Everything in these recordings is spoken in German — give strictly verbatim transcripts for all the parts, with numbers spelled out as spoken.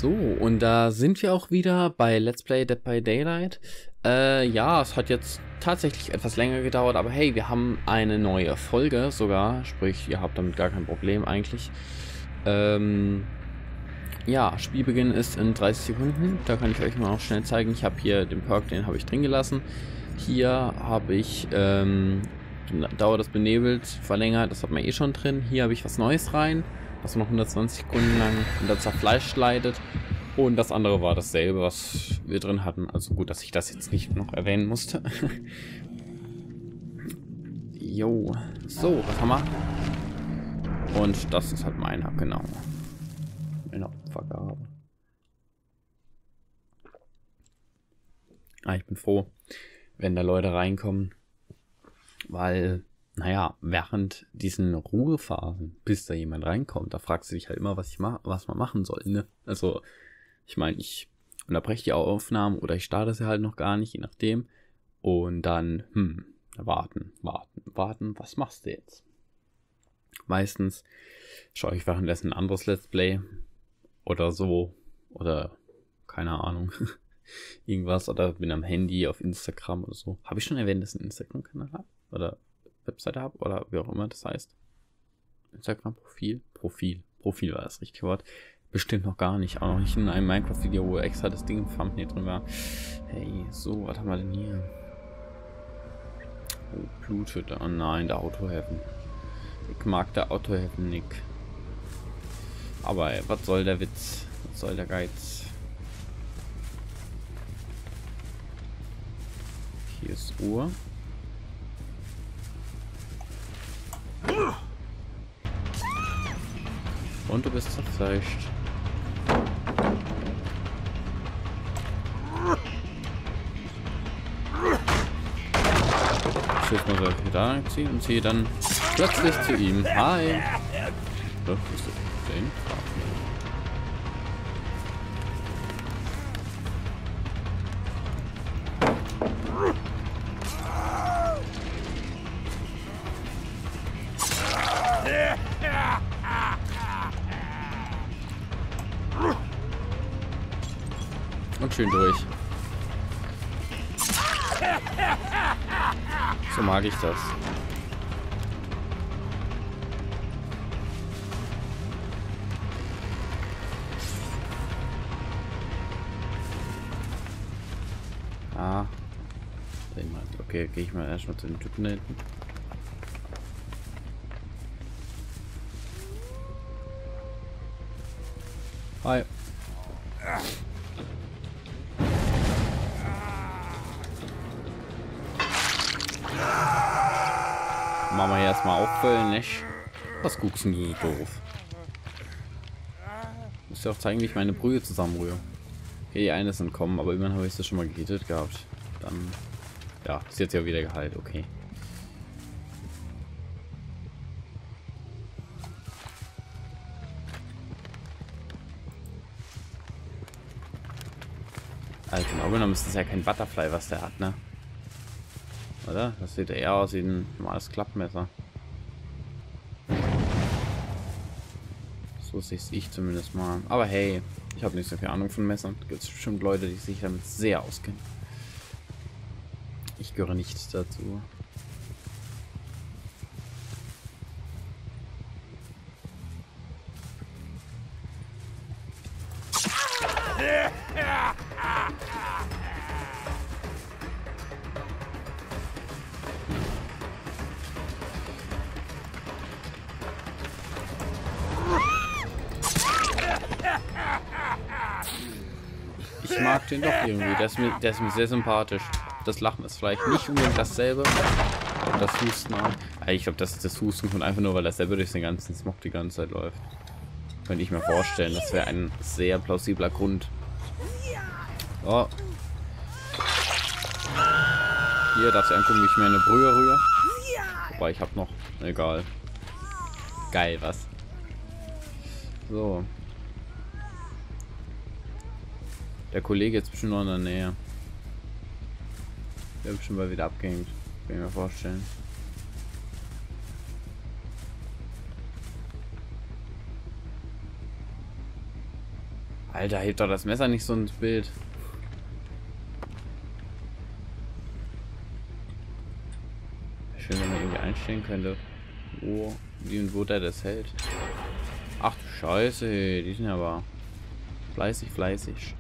So, und da sind wir auch wieder bei Let's Play Dead by Daylight. Äh, ja, es hat jetzt tatsächlich etwas länger gedauert, aber hey, wir haben eine neue Folge sogar, sprich, ihr habt damit gar kein Problem eigentlich. Ähm, ja, Spielbeginn ist in dreißig Sekunden, da kann ich euch mal auch schnell zeigen. Ich habe hier den Perk, den habe ich drin gelassen. Hier habe ich ähm, Dauer des Benebels verlängert, das hat man eh schon drin. Hier habe ich was Neues rein, was noch hundertzwanzig Sekunden lang unter Zerfleisch leidet. Und das andere war dasselbe, was wir drin hatten. Also gut, dass ich das jetzt nicht noch erwähnen musste. Jo, so, was haben wir? Und das ist halt meiner, genau. Meine Opfergabe. Ah, ich bin froh, wenn da Leute reinkommen, weil, naja, während diesen Ruhephasen, bis da jemand reinkommt, da fragst du dich halt immer, was ich mach, was man machen soll, ne? Also, ich meine, ich unterbreche die Aufnahmen oder ich starte sie halt noch gar nicht, je nachdem. Und dann, hm, warten, warten, warten, was machst du jetzt? Meistens schaue ich währenddessen ein anderes Let's Play oder so, oder keine Ahnung, irgendwas, oder bin am Handy auf Instagram oder so. Habe ich schon erwähnt, dass ich einen Instagram-Kanal habe? Oder Webseite habe? Oder wie auch immer das heißt. Instagram-Profil? Profil. Profil war das richtige Wort. Bestimmt noch gar nicht. Auch noch nicht in einem Minecraft-Video, wo extra das Ding im Thumbnail drin war. Hey, so, was haben wir denn hier? Oh, blutet. Oh nein, der Autohafen. Ich mag der Autohafen nicht. Aber ey, was soll der Witz? Was soll der Geiz? Hier ist Uhr. Und du bist zerfleischt. Ich will mal so da ziehen und ziehe dann plötzlich zu ihm. Hi! So, bist du den? Und schön durch. So mag ich das. Ah. Okay, gehe ich mal erstmal zu den Typen hinten. Hi. Machen wir hier erstmal auffüllen, nicht? Was guckst denn du so doof? Ich muss dir auch zeigen, wie ich meine Brühe zusammenrühre. Okay, die eine ist entkommen, aber immerhin habe ich das schon mal gehittet gehabt. Dann, ja, ist jetzt ja wieder geheilt, okay. Also genau genommen ist das ja kein Butterfly, was der hat, ne? Oder? Das sieht eher aus wie ein normales Klappmesser. So sehe ich zumindest mal. Aber hey, ich habe nicht so viel Ahnung von Messern. Gibt es bestimmt Leute, die sich damit sehr auskennen. Ich gehöre nicht dazu. Ich mag den doch irgendwie. Der ist, mir, der ist mir sehr sympathisch. Das Lachen ist vielleicht nicht unbedingt dasselbe. Und das Husten auch. Ich glaube, das ist das Husten kommt einfach nur, weil das selber durch den ganzen Smog die ganze Zeit läuft. Könnte ich mir vorstellen. Das wäre ein sehr plausibler Grund. Oh. Hier darfst du angucken, wie ich mir eine Brühe rühre. Wobei ich habe noch. Egal. Geil, was? So. Der Kollege jetzt bestimmt noch in der Nähe. Der wird bestimmt mal wieder abgehängt. Kann ich mir vorstellen. Alter, hebt doch das Messer nicht so ins Bild. Schön, wenn man irgendwie einstellen könnte, wo, wie und wo der das hält. Ach du Scheiße, die sind aber fleißig, fleißig.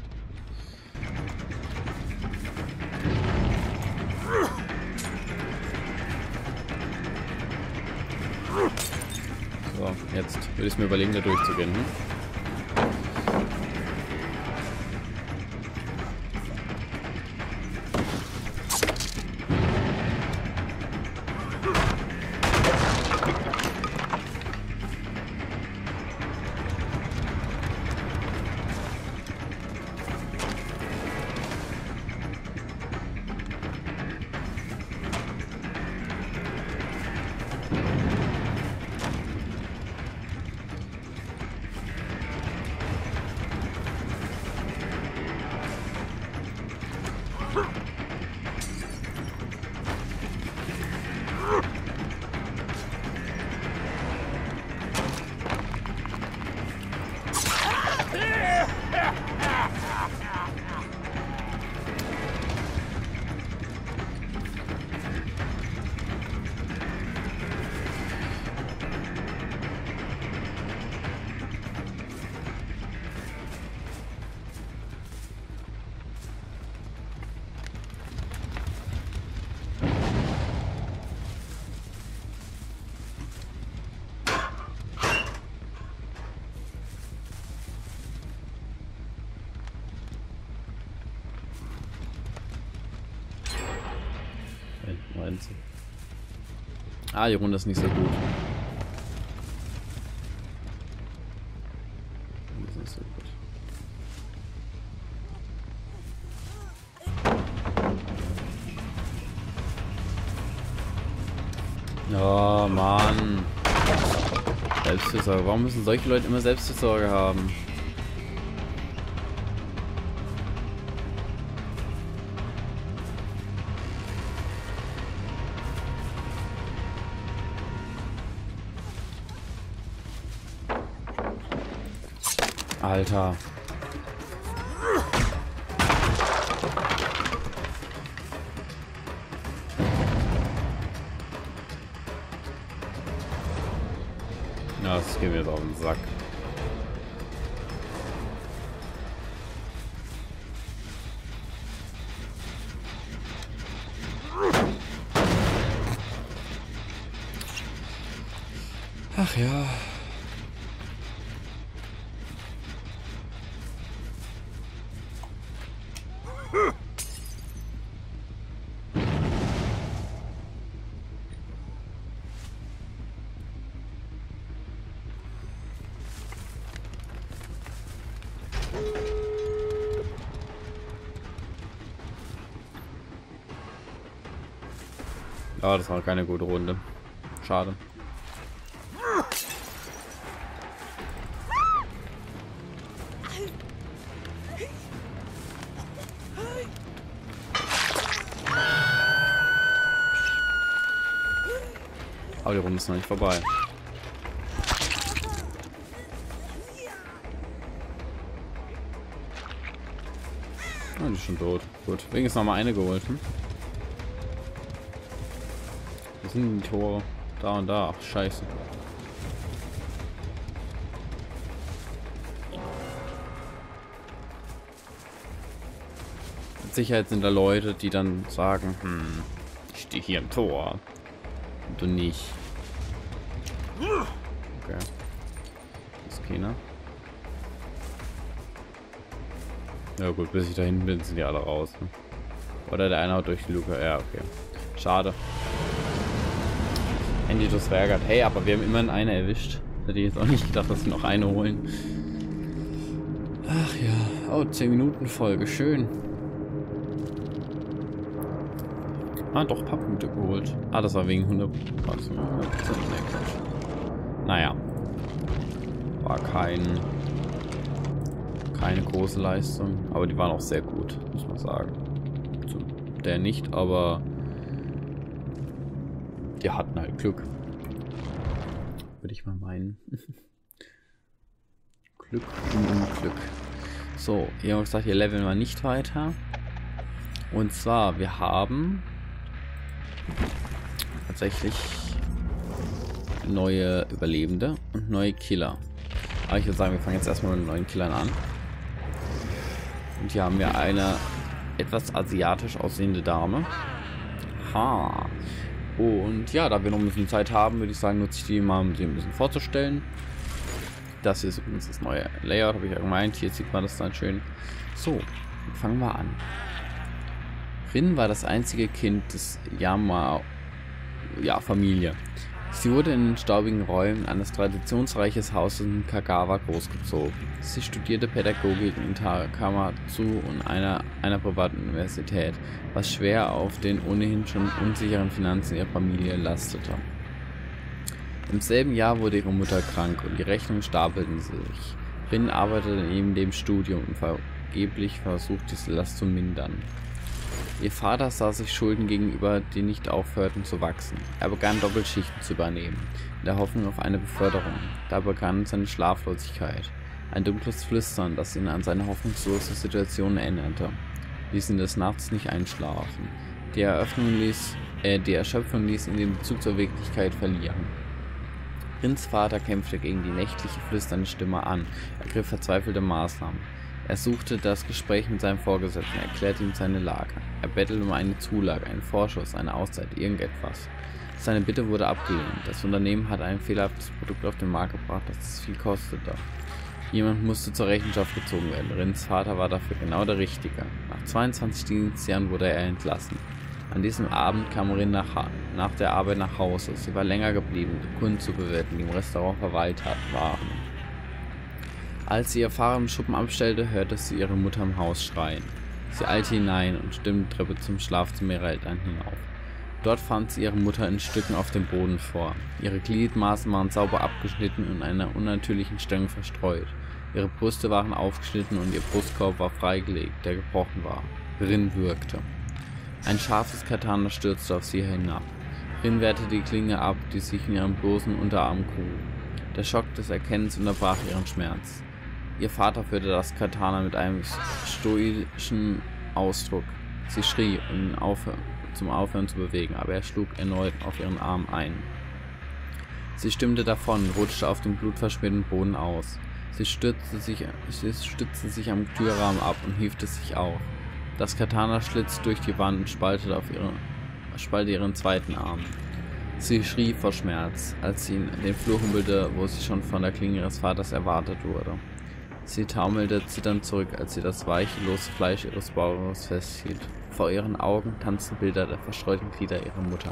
So, jetzt würde ich es mir überlegen, da durchzugehen. Hm? Ah, die Runde ist nicht so gut. Die ist nicht so gut. Oh Mann. Selbstfürsorge. Warum müssen solche Leute immer Selbstfürsorge haben? Alter. Ja, das geht mir jetzt auf den Sack. Ach ja. Ja, das war keine gute Runde. Schade. Aber die Runde ist noch nicht vorbei. Oh, die ist schon tot. Gut. Wenigstens noch mal eine geholt. Hm? Wo sind die Tore? Da und da. Ach, scheiße. Mit Sicherheit sind da Leute, die dann sagen, hm, ich stehe hier im Tor. Und du nicht. Okay. Ist keiner. Ja gut, bis ich da hinten bin, sind die alle raus. Ne? Oder der eine haut durch die Luke. Ja, okay. Schade. Handy das verärgert. Hey, aber wir haben immerhin eine erwischt. Hätte ich jetzt auch nicht gedacht, dass wir noch eine holen. Ach ja. Oh, zehn Minuten Folge. Schön. Ah, doch, paar Punkte geholt. Ah, das war wegen hundert Prozent. Naja. War kein... keine große Leistung. Aber die waren auch sehr gut, muss man sagen. Zu der nicht, aber... die hatten halt Glück. Würde ich mal meinen. Glück und Unglück. So, hier haben wir gesagt, hier leveln wir nicht weiter. Und zwar, wir haben tatsächlich neue Überlebende und neue Killer. Aber ich würde sagen, wir fangen jetzt erstmal mit den neuen Killern an. Und hier haben wir eine etwas asiatisch aussehende Dame. Ha. Und ja, da wir noch ein bisschen Zeit haben, würde ich sagen, nutze ich die mal, um sie ein bisschen vorzustellen. Das hier ist übrigens das neue Layout, habe ich ja gemeint. Hier sieht man das dann schön. So, fangen wir an. Rin war das einzige Kind des Yama-Familie. Sie wurde in den staubigen Räumen eines traditionsreichen Hauses in Kagawa großgezogen. Sie studierte Pädagogik in Takamatsu und einer, einer privaten Universität, was schwer auf den ohnehin schon unsicheren Finanzen ihrer Familie lastete. Im selben Jahr wurde ihre Mutter krank und die Rechnungen stapelten sich. Rin arbeitete neben dem Studium und vergeblich versuchte, diese Last zu mindern. Ihr Vater sah sich Schulden gegenüber, die nicht aufhörten zu wachsen. Er begann Doppelschichten zu übernehmen, in der Hoffnung auf eine Beförderung. Da begann seine Schlaflosigkeit. Ein dunkles Flüstern, das ihn an seine hoffnungslose Situation erinnerte, ließ ihn des Nachts nicht einschlafen. Die Eröffnung ließ, äh, die Erschöpfung ließ ihn den Bezug zur Wirklichkeit verlieren. Rins Vater kämpfte gegen die nächtliche flüsternde Stimme an, ergriff verzweifelte Maßnahmen. Er suchte das Gespräch mit seinem Vorgesetzten, erklärte ihm seine Lage. Er bettelte um eine Zulage, einen Vorschuss, eine Auszeit, irgendetwas. Seine Bitte wurde abgelehnt. Das Unternehmen hatte ein fehlerhaftes Produkt auf den Markt gebracht, das es viel kostete. Jemand musste zur Rechenschaft gezogen werden. Rins Vater war dafür genau der Richtige. Nach zweiundzwanzig Dienstjahren wurde er entlassen. An diesem Abend kam Rin nach, nach der Arbeit nach Hause. Sie war länger geblieben, die Kunden zu bewerten, die im Restaurant verweilt waren. Als sie ihr Fahrer im Schuppen abstellte, hörte sie ihre Mutter im Haus schreien. Sie eilte hinein und stimmte die Treppe zum Schlafzimmer ihrer Eltern hinauf. Dort fand sie ihre Mutter in Stücken auf dem Boden vor. Ihre Gliedmaßen waren sauber abgeschnitten und in einer unnatürlichen Stellung verstreut. Ihre Brüste waren aufgeschnitten und ihr Brustkorb war freigelegt, der gebrochen war. Rin würgte. Ein scharfes Katana stürzte auf sie hinab. Rin wehrte die Klinge ab, die sich in ihrem bloßen Unterarm grub. Der Schock des Erkennens unterbrach ihren Schmerz. Ihr Vater führte das Katana mit einem stoischen Ausdruck. Sie schrie, um ihn aufhören, zum Aufhören zu bewegen, aber er schlug erneut auf ihren Arm ein. Sie stimmte davon, rutschte auf dem blutverschmierten Boden aus. Sie stützte sich, sie stützte sich am Türrahmen ab und hiefte sich auf. Das Katana schlitzte durch die Wand und spaltete, auf ihre, spaltete ihren zweiten Arm. Sie schrie vor Schmerz, als sie in den Flur humpelte, wo sie schon von der Klinge ihres Vaters erwartet wurde. Sie taumelte zitternd zurück, als sie das weiche, lose Fleisch ihres Bauches festhielt. Vor ihren Augen tanzten Bilder der verstreuten Glieder ihrer Mutter.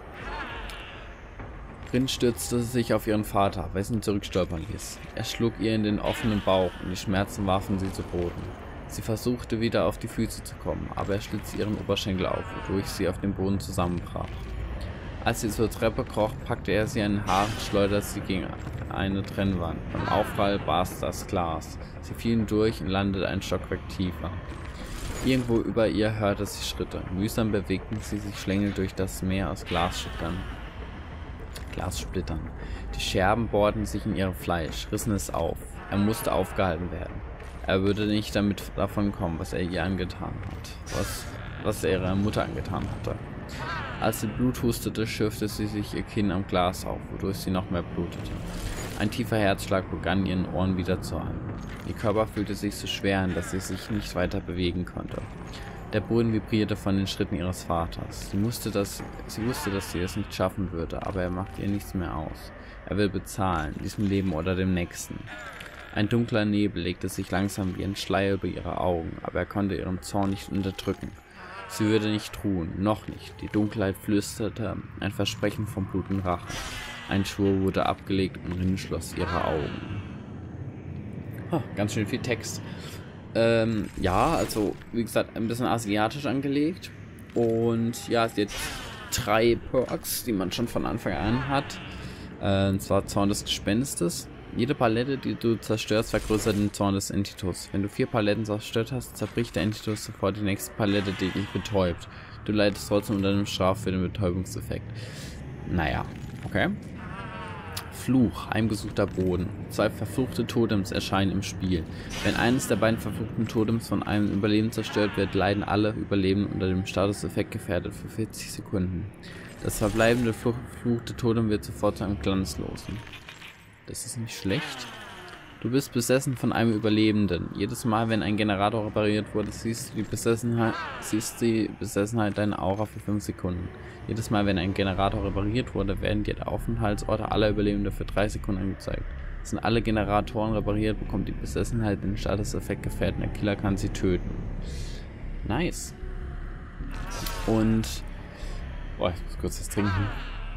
Rin stürzte sich auf ihren Vater, wessen zurückstolpern ließ. Er schlug ihr in den offenen Bauch und die Schmerzen warfen sie zu Boden. Sie versuchte wieder auf die Füße zu kommen, aber er schlitzte ihren Oberschenkel auf, wodurch sie auf dem Boden zusammenbrach. Als sie zur Treppe kroch, packte er sie an den Haaren und schleuderte sie gegen eine Trennwand. Beim Aufprall barst das Glas. Sie fielen durch und landete ein Stockwerk tiefer. Irgendwo über ihr hörte sie Schritte. Mühsam bewegten sie sich schlängelnd durch das Meer aus Glassplittern. Glassplittern. Die Scherben bohrten sich in ihr Fleisch, rissen es auf. Er musste aufgehalten werden. Er würde nicht damit davon kommen, was er ihr angetan hat. Was, was er ihrer Mutter angetan hatte. Als sie Blut hustete, schürfte sie sich ihr Kinn am Glas auf, wodurch sie noch mehr blutete. Ein tiefer Herzschlag begann ihren Ohren wieder zu halten. Ihr Körper fühlte sich so schwer an, dass sie sich nicht weiter bewegen konnte. Der Boden vibrierte von den Schritten ihres Vaters. Sie, musste das, sie wusste, dass sie es nicht schaffen würde, aber er machte ihr nichts mehr aus. Er will bezahlen, diesem Leben oder dem nächsten. Ein dunkler Nebel legte sich langsam wie ein Schleier über ihre Augen, aber er konnte ihren Zorn nicht unterdrücken. Sie würde nicht ruhen, noch nicht. Die Dunkelheit flüsterte ein Versprechen vom blutigen Rache. Ein Schwur wurde abgelegt und Rin schloss ihre Augen. Oh, ganz schön viel Text. Ähm, ja, also wie gesagt, ein bisschen asiatisch angelegt. Und ja, es gibt drei Perks, die man schon von Anfang an hat. Äh, und zwar Zorn des Gespenstes. Jede Palette, die du zerstörst, vergrößert den Zorn des Entitus. Wenn du vier Paletten zerstört hast, zerbricht der Entitus sofort die nächste Palette, die dich betäubt. Du leidest trotzdem unter einem Straf für den Betäubungseffekt. Naja, okay. Fluch, heimgesuchter Boden. Zwei verfluchte Totems erscheinen im Spiel. Wenn eines der beiden verfluchten Totems von einem Überlebenden zerstört wird, leiden alle Überlebenden unter dem Statuseffekt gefährdet für vierzig Sekunden. Das verbleibende verfluchte Totem wird sofort zu einem Glanzlosen. Das ist nicht schlecht. Du bist besessen von einem Überlebenden. Jedes Mal, wenn ein Generator repariert wurde, siehst du die Besessenheit, siehst die Besessenheit deiner Aura für fünf Sekunden. Jedes Mal, wenn ein Generator repariert wurde, werden dir die Aufenthaltsorte aller Überlebenden für drei Sekunden angezeigt. Sind alle Generatoren repariert, bekommt die Besessenheit den Statuseffekt gefährdet und der Killer kann sie töten. Nice. Und... Boah, ich muss kurz was trinken.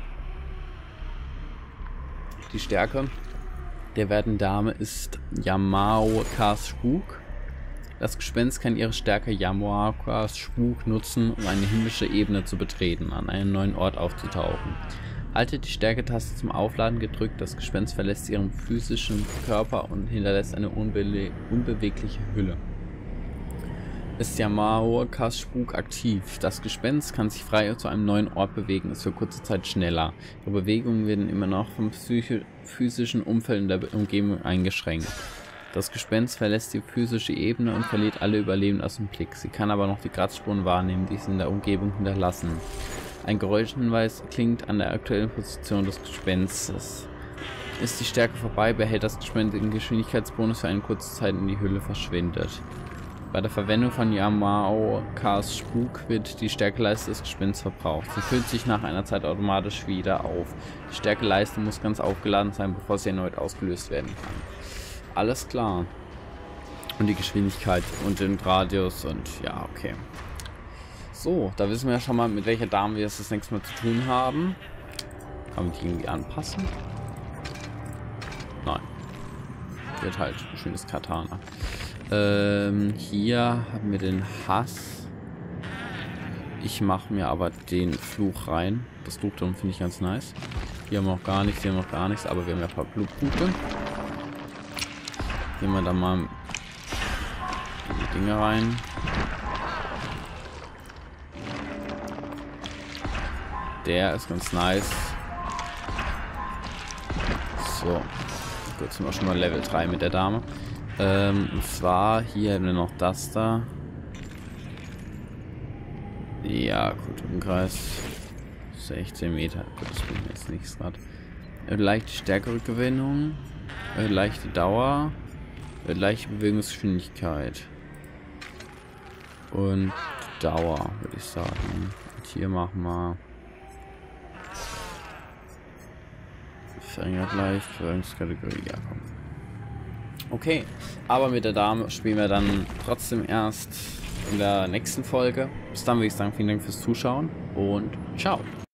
Die Stärke der werten Dame ist Yamaokas Spuk. Das Gespenst kann ihre Stärke Yamaokas Spuk nutzen, um eine himmlische Ebene zu betreten, an einem neuen Ort aufzutauchen. Haltet die Stärke-Taste zum Aufladen gedrückt, das Gespenst verlässt ihren physischen Körper und hinterlässt eine unbe unbewegliche Hülle. Ist Yamaokas Spuk aktiv. Das Gespenst kann sich frei zu einem neuen Ort bewegen, ist für kurze Zeit schneller. Ihre Bewegungen werden immer noch vom physischen Umfeld in der Umgebung eingeschränkt. Das Gespenst verlässt die physische Ebene und verliert alle Überlebenden aus dem Blick. Sie kann aber noch die Kratzspuren wahrnehmen, die sie in der Umgebung hinterlassen. Ein Geräuschhinweis klingt an der aktuellen Position des Gespenstes. Ist die Stärke vorbei, behält das Gespenst den Geschwindigkeitsbonus für eine kurze Zeit und die Hülle verschwindet. Bei der Verwendung von Yamaokas Spuk wird die Stärkeleiste des Gespensts verbraucht. Sie füllt sich nach einer Zeit automatisch wieder auf. Die Stärkeleiste muss ganz aufgeladen sein, bevor sie erneut ausgelöst werden kann. Alles klar. Und die Geschwindigkeit und den Radius und ja, okay. So, da wissen wir ja schon mal, mit welcher Dame wir es das nächste Mal zu tun haben. Kann man die irgendwie anpassen? Nein. Wird halt ein schönes Katana. Ähm, hier haben wir den Hass. Ich mache mir aber den Fluch rein. Das Fluchturm finde ich ganz nice. Hier haben wir noch gar nichts, hier haben wir noch gar nichts, aber wir haben ja ein paar Blutpunkte. Gehen wir da mal in die Dinge rein. Der ist ganz nice. So. Gut, sind wir schon mal Level drei mit der Dame. Ähm, und zwar hier haben wir noch das da. Ja, gut, Umkreis sechzehn Meter. Gut, das bringt jetzt nichts gerade. Leichte Stärkerückgewinnung, leichte Dauer, leichte Bewegungsgeschwindigkeit und Dauer, würde ich sagen. Und hier machen wir verringert leicht, Verringungskategorie, ja komm. Okay, aber mit der Dame spielen wir dann trotzdem erst in der nächsten Folge. Bis dann würde ich sagen, vielen Dank fürs Zuschauen und ciao.